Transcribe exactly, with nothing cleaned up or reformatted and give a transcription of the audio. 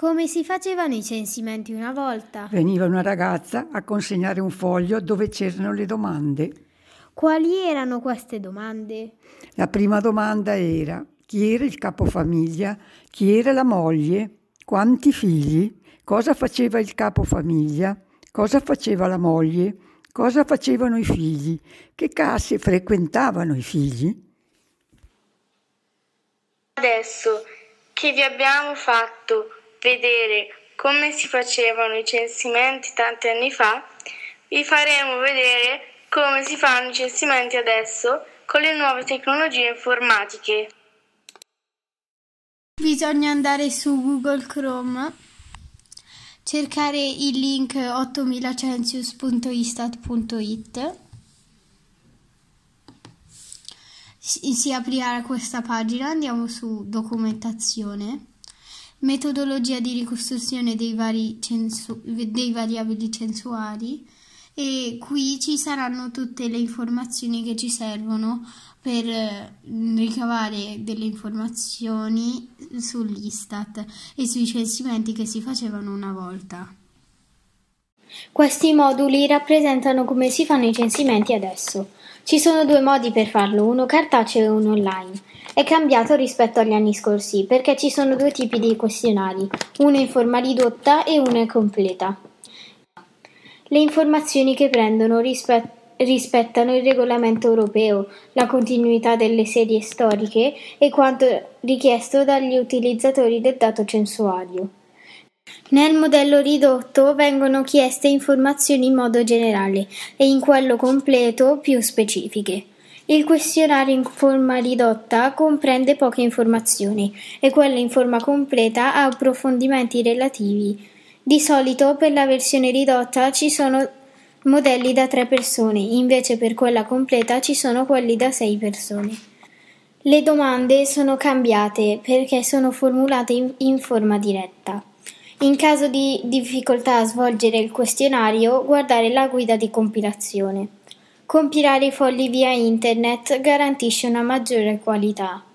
Come si facevano i censimenti una volta? Veniva una ragazza a consegnare un foglio dove c'erano le domande. Quali erano queste domande? La prima domanda era: chi era il capofamiglia? Chi era la moglie? Quanti figli? Cosa faceva il capofamiglia? Cosa faceva la moglie? Cosa facevano i figli? Che classi frequentavano i figli? Adesso che vi abbiamo fatto vedere come si facevano i censimenti tanti anni fa, vi faremo vedere come si fanno i censimenti adesso con le nuove tecnologie informatiche. Bisogna andare su Google Chrome, cercare il link ottomilacensius punto istat punto it, si, si aprirà questa pagina, andiamo su documentazione, metodologia di ricostruzione dei, vari censu- dei variabili censuali, e qui ci saranno tutte le informazioni che ci servono per eh, ricavare delle informazioni sull'Istat e sui censimenti che si facevano una volta. Questi moduli rappresentano come si fanno i censimenti adesso. Ci sono due modi per farlo, uno cartaceo e uno online. È cambiato rispetto agli anni scorsi perché ci sono due tipi di questionari, uno in forma ridotta e uno è completa. Le informazioni che prendono rispe- rispettano il regolamento europeo, la continuità delle serie storiche e quanto richiesto dagli utilizzatori del dato censuario. Nel modello ridotto vengono chieste informazioni in modo generale e in quello completo più specifiche. Il questionario in forma ridotta comprende poche informazioni e quello in forma completa ha approfondimenti relativi. Di solito per la versione ridotta ci sono modelli da tre persone, invece per quella completa ci sono quelli da sei persone. Le domande sono cambiate perché sono formulate in, in forma diretta. In caso di difficoltà a svolgere il questionario, guardare la guida di compilazione. Compilare i fogli via internet garantisce una maggiore qualità.